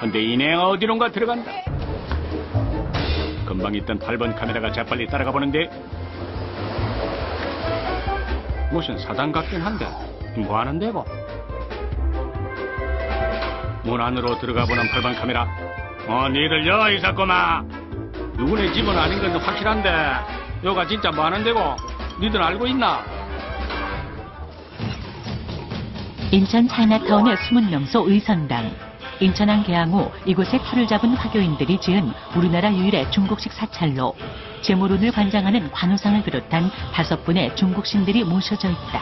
근데 이내가 어디론가 들어간다. 금방 있던 8번 카메라가 재빨리 따라가 보는데 무슨 사장 같긴 한데 뭐 하는 데고? 문 안으로 들어가 보는 8번 카메라. 니들 여가 있었구마. 누구네 집은 아닌 건 확실한데 여가 진짜 뭐 하는 데고? 니들 알고 있나? 인천 차이나타운의 숨은 명소 의선당. 인천항 개항 후 이곳에 터를 잡은 화교인들이 지은 우리나라 유일의 중국식 사찰로 제물운을 관장하는 관우상을 비롯한 5분의 중국신들이 모셔져 있다.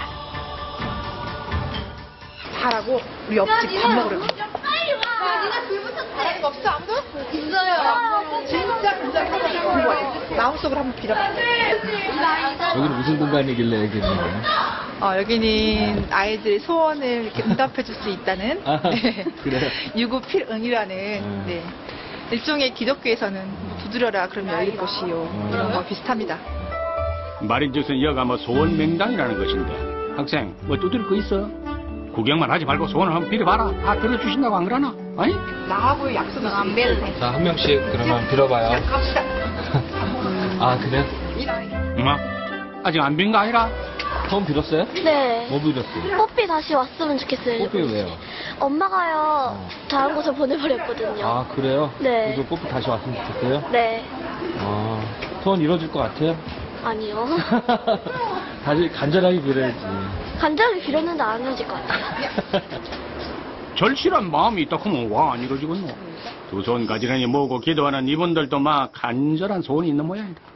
잘하고 우리 옆집 밥 먹으러 가. 빨리 와. 네가 줄 붙였대. 없어 아무도? 있어요. 진짜 근데 마음속으로 한번 빌어봐. 여기는 무슨 공간이길래 여기는? 여기는 아이들의 소원을 이렇게 응답해 줄 수 있다는 그래요? 유구필응이라는 네. 일종의 기독교에서는 두드려라 그러면 열릴 것이요 이런 거 비슷합니다. 말인즉슨 여가 뭐 소원 명당이라는 것인데 학생 뭐 두드릴 거 있어? 구경만 하지 말고 소원을 한번 빌어봐라. 다 들어주신다고 안 그러나? 아니? 나하고의 약속은 안 맺네. 자, 한 명씩 그러면 빌어봐요. 갑시다. 아, 그래요? 뭐? 아직 안 빈 거 아니라? 처음 빌었어요? 네. 뭐 빌었어요? 뽀삐 다시 왔으면 좋겠어요. 뽀삐 왜요? 엄마가요. 다른 곳에 보내버렸거든요. 아, 그래요? 네. 그래서 뽀삐 다시 왔으면 좋겠어요? 네. 아, 소원 이뤄질 것 같아요? 아니요. 다시 간절하게 빌어야지. 간절하게 빌었는데 안 이어질 것 같아요. 절실한 마음이 있다 하면 와 안 이루어지겠노. 두 손 가지런히 모으고 기도하는 이분들도 막 간절한 소원이 있는 모양이다.